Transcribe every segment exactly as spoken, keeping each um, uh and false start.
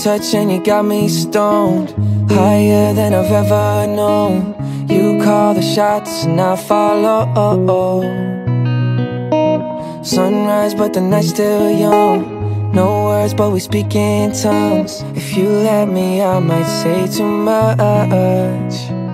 touch and you got me stoned, higher than I've ever known. You call the shots and I follow. Sunrise but the night's still young. No words but we speak in tongues. If you let me I might say too much.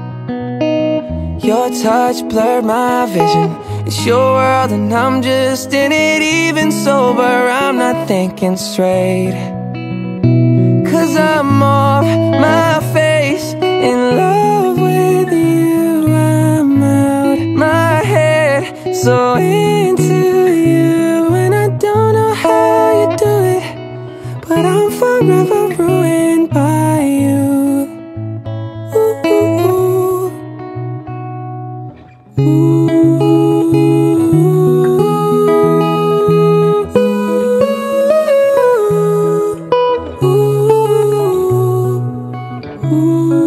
Your touch blurred my vision. It's your world and I'm just in it. Even sober I'm not thinking straight, 'cause I'm off my face, in love with you. I'm out my head, so into you. And I don't know how you do it, but I'm forever ruined by you. Ooh, ooh, ooh. Ooh.